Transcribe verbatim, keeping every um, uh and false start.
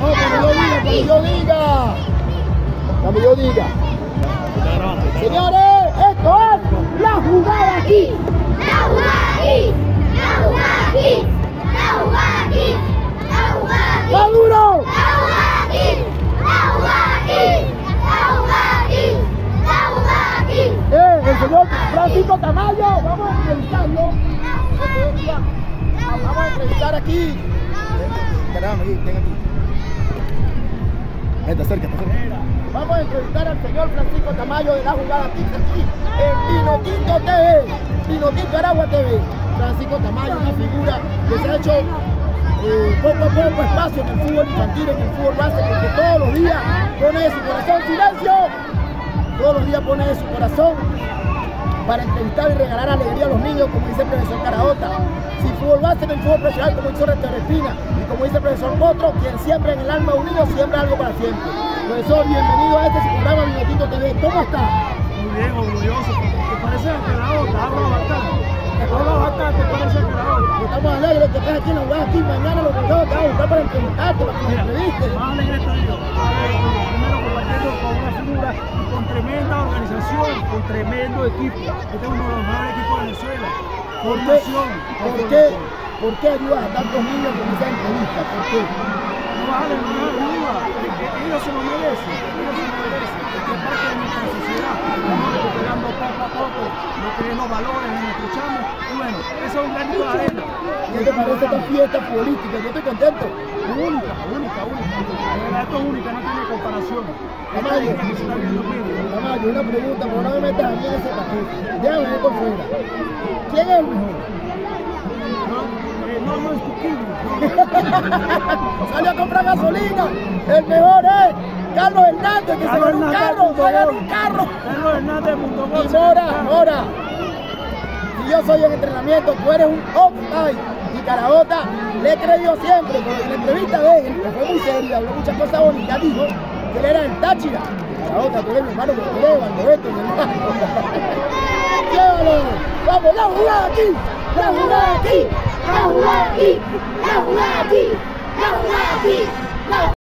cuando yo diga, cuando yo diga. Señores, esto es la jugada aquí. La jugada aquí. La jugada aquí. La jugada aquí. La jugada aquí. ¡Va duro! La jugada aquí. La jugada aquí. La jugada aquí. La jugada aquí. Eh, el señor Francisco Tamayo, vamos a entrevistarlo. Vamos a entrevistar aquí. Caramba, aquí, ven aquí. Vente, acércate, acércate. Vamos a entrevistar al señor Francisco Tamayo de la jugada aquí, aquí en Vinotinto T V, Vinotinto Aragua T V. Francisco Tamayo, una figura que se ha hecho eh, poco a poco espacio en el fútbol infantil, en el fútbol base, porque todos los días pone de su corazón silencio, todos los días pone de su corazón para entrevistar y regalar alegría a los niños, como dice el profesor Caraota. Si fútbol base en el fútbol profesional, como hizo Respina, y como dice el profesor Potro, quien siembra en el alma de un niño, siembra algo para siempre. Profesor, bienvenido a este su programa Vinotinto T V. ¿Cómo está? Muy bien, orgulloso. ¿Te parece a Caraota? Habla bastante. Habla bastante, ¿te parece a Caraota? Estamos alegres que estés aquí en la jugada aquí. Mañana los profesores te van a buscar para entrevistarte, para que nos Mira, entrevistes. más alegre estoy yo. Primero compartiendo con una figura y con tremenda organización, con tremendo equipo. Este es uno de los mejores equipos de Venezuela. Formación. ¿Por qué? ¿Por qué ayudas a tantos niños con esa entrevista? ¿Por qué? No vale, no es ayuda. Ellos se lo merecen. Ellos se lo merecen. Porque es parte de nuestra sociedad. Estamos recuperando poco a poco lo que es los valores de nuestro chamo. Y bueno, eso es un granito de arena. ¿Qué te parece esta fiesta política? Yo estoy contento. Única, única, única. Esto es única, no tiene comparación. Tamayo, Tamayo, una pregunta, pero no me metas a mí en ese paquete. Déjame ver por fuera. ¿Quién es el mejor? No, no es tu público. Salió a comprar gasolina. El mejor es Carlos Hernández, que Carlos se ganó un Hernández, carro. Se ganó un Punto carro. Carlos Hernández, Punto Y Mora, Mora. Si yo soy en entrenamiento, tú eres un offside. Y Caraota le he creído siempre, porque en la entrevista de él, que fue muy seria, habló muchas cosas bonitas, dijo que él era el Táchira. Caraota, tú eres mi hermano, que tú eres Valdobeto, mi hermano. Llévalo. Vamos, la jugada aquí. La jugada aquí. La jugada aquí. La jugada aquí. La jugada aquí.